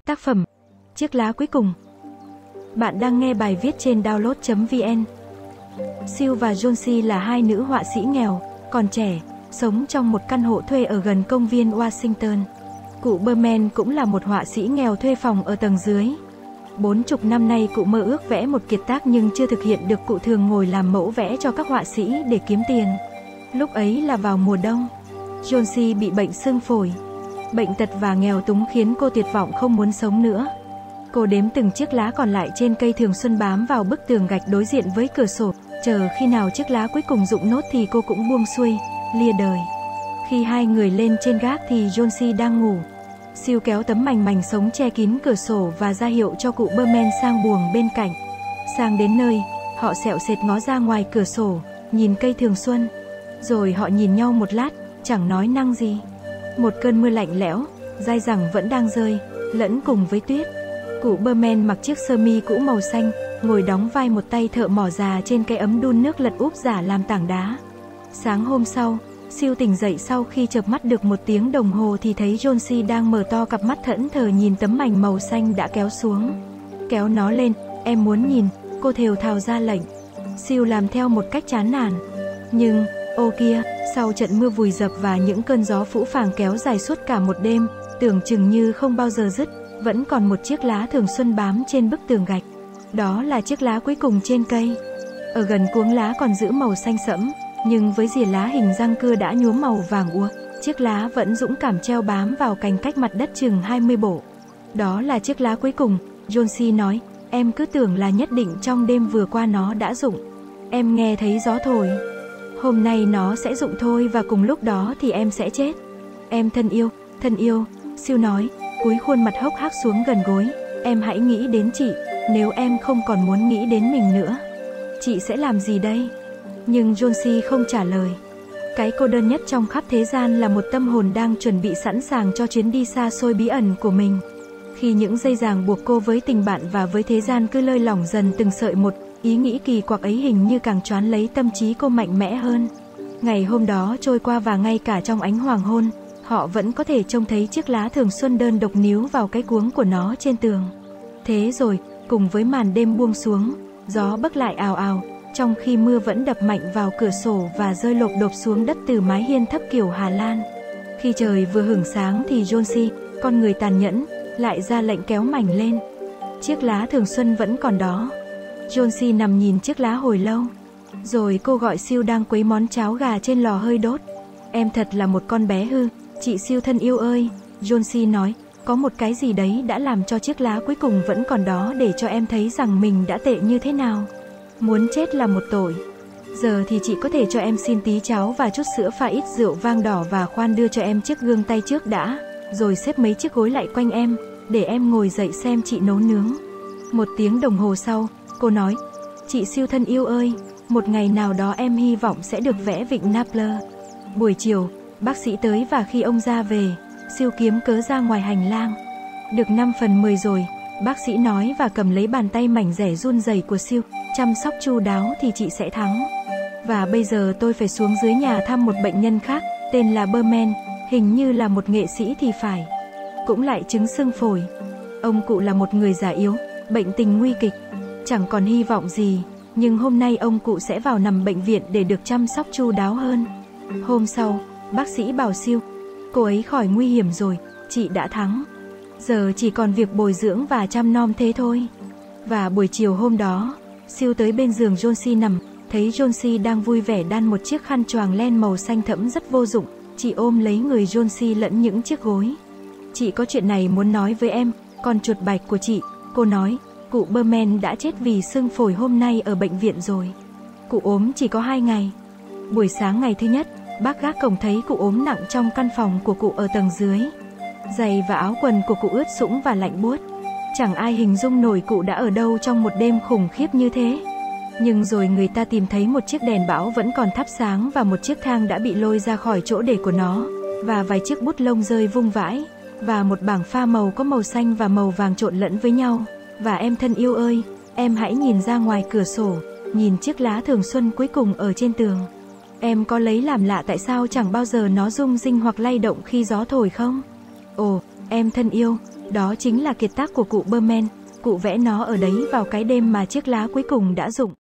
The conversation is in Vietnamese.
Tác phẩm Chiếc lá cuối cùng. Bạn đang nghe bài viết trên download.vn. Sue và Jonesy là hai nữ họa sĩ nghèo, còn trẻ, sống trong một căn hộ thuê ở gần công viên Washington. Cụ Berman cũng là một họa sĩ nghèo thuê phòng ở tầng dưới. 40 năm nay cụ mơ ước vẽ một kiệt tác nhưng chưa thực hiện được. Cụ thường ngồi làm mẫu vẽ cho các họa sĩ để kiếm tiền. Lúc ấy là vào mùa đông. Jonesy bị bệnh xương phổi. Bệnh tật và nghèo túng khiến cô tuyệt vọng không muốn sống nữa. Cô đếm từng chiếc lá còn lại trên cây thường xuân bám vào bức tường gạch đối diện với cửa sổ, chờ khi nào chiếc lá cuối cùng rụng nốt thì cô cũng buông xuôi, lìa đời. Khi hai người lên trên gác thì Jonesy đang ngủ. Sue kéo tấm mành mành sống che kín cửa sổ và ra hiệu cho cụ Berman sang buồng bên cạnh. Sang đến nơi, họ sẹo sệt ngó ra ngoài cửa sổ, nhìn cây thường xuân. Rồi họ nhìn nhau một lát, chẳng nói năng gì. Một cơn mưa lạnh lẽo, dai dẳng vẫn đang rơi, lẫn cùng với tuyết. Cụ Berman mặc chiếc sơ mi cũ màu xanh, ngồi đóng vai một tay thợ mỏ già trên cái ấm đun nước lật úp giả làm tảng đá. Sáng hôm sau, Sue tỉnh dậy sau khi chợp mắt được 1 tiếng đồng hồ thì thấy Jonesy đang mở to cặp mắt thẫn thờ nhìn tấm mành màu xanh đã kéo xuống. Kéo nó lên, em muốn nhìn, cô thều thào ra lệnh. Sue làm theo một cách chán nản. Nhưng, ô kia, sau trận mưa vùi dập và những cơn gió phũ phàng kéo dài suốt cả một đêm, tưởng chừng như không bao giờ dứt, vẫn còn một chiếc lá thường xuân bám trên bức tường gạch. Đó là chiếc lá cuối cùng trên cây. Ở gần cuống lá còn giữ màu xanh sẫm, nhưng với rìa lá hình răng cưa đã nhuốm màu vàng úa, chiếc lá vẫn dũng cảm treo bám vào cành cách mặt đất chừng 20 bộ. Đó là chiếc lá cuối cùng, Jonesy nói, em cứ tưởng là nhất định trong đêm vừa qua nó đã rụng. Em nghe thấy gió thổi. Hôm nay nó sẽ rụng thôi và cùng lúc đó thì em sẽ chết. Em thân yêu, Sue nói, cúi khuôn mặt hốc hác xuống gần gối. Em hãy nghĩ đến chị, nếu em không còn muốn nghĩ đến mình nữa. Chị sẽ làm gì đây? Nhưng Jonesy không trả lời. Cái cô đơn nhất trong khắp thế gian là một tâm hồn đang chuẩn bị sẵn sàng cho chuyến đi xa xôi bí ẩn của mình. Khi những dây ràng buộc cô với tình bạn và với thế gian cứ lơi lỏng dần từng sợi một, ý nghĩ kỳ quặc ấy hình như càng choán lấy tâm trí cô mạnh mẽ hơn. Ngày hôm đó trôi qua và ngay cả trong ánh hoàng hôn, họ vẫn có thể trông thấy chiếc lá thường xuân đơn độc níu vào cái cuống của nó trên tường. Thế rồi, cùng với màn đêm buông xuống, gió bấc lại ào ào, trong khi mưa vẫn đập mạnh vào cửa sổ và rơi lộp độp xuống đất từ mái hiên thấp kiểu Hà Lan. Khi trời vừa hửng sáng thì Jonesy, con người tàn nhẫn, lại ra lệnh kéo mảnh lên. Chiếc lá thường xuân vẫn còn đó. Jonesy nằm nhìn chiếc lá hồi lâu. Rồi cô gọi Sue đang quấy món cháo gà trên lò hơi đốt. Em thật là một con bé hư, chị Sue thân yêu ơi, Jonesy nói, có một cái gì đấy đã làm cho chiếc lá cuối cùng vẫn còn đó để cho em thấy rằng mình đã tệ như thế nào. Muốn chết là một tội. Giờ thì chị có thể cho em xin tí cháo và chút sữa pha ít rượu vang đỏ và khoan đưa cho em chiếc gương tay trước đã, rồi xếp mấy chiếc gối lại quanh em, để em ngồi dậy xem chị nấu nướng. 1 tiếng đồng hồ sau, cô nói, chị Sue thân yêu ơi, một ngày nào đó em hy vọng sẽ được vẽ vịnh Naples. Buổi chiều, bác sĩ tới và khi ông ra về, Sue kiếm cớ ra ngoài hành lang. Được 5 phần 10 rồi, bác sĩ nói và cầm lấy bàn tay mảnh rẻ run rẩy của Sue, chăm sóc chu đáo thì chị sẽ thắng. Và bây giờ tôi phải xuống dưới nhà thăm một bệnh nhân khác, tên là Berman, hình như là một nghệ sĩ thì phải. Cũng lại chứng xương phổi. Ông cụ là một người già yếu, bệnh tình nguy kịch, chẳng còn hy vọng gì, nhưng hôm nay ông cụ sẽ vào nằm bệnh viện để được chăm sóc chu đáo hơn. Hôm sau, bác sĩ bảo Sue, cô ấy khỏi nguy hiểm rồi, chị đã thắng. Giờ chỉ còn việc bồi dưỡng và chăm nom thế thôi. Và buổi chiều hôm đó, Sue tới bên giường Jonesy nằm, thấy Jonesy đang vui vẻ đan một chiếc khăn choàng len màu xanh thẫm rất vô dụng. Chị ôm lấy người Jonesy lẫn những chiếc gối. Chị có chuyện này muốn nói với em, con chuột bạch của chị, cô nói, cụ Berman đã chết vì xương phổi hôm nay ở bệnh viện rồi. Cụ ốm chỉ có 2 ngày. Buổi sáng ngày thứ nhất, bác gác cổng thấy cụ ốm nặng trong căn phòng của cụ ở tầng dưới. Giày và áo quần của cụ ướt sũng và lạnh buốt. Chẳng ai hình dung nổi cụ đã ở đâu trong một đêm khủng khiếp như thế. Nhưng rồi người ta tìm thấy một chiếc đèn bão vẫn còn thắp sáng và một chiếc thang đã bị lôi ra khỏi chỗ để của nó, và vài chiếc bút lông rơi vung vãi, và một bảng pha màu có màu xanh và màu vàng trộn lẫn với nhau. Và em thân yêu ơi, em hãy nhìn ra ngoài cửa sổ, nhìn chiếc lá thường xuân cuối cùng ở trên tường. Em có lấy làm lạ tại sao chẳng bao giờ nó rung rinh hoặc lay động khi gió thổi không? Ồ, em thân yêu, Đó chính là kiệt tác của cụ Berman, cụ vẽ nó ở đấy vào cái đêm mà chiếc lá cuối cùng đã rụng.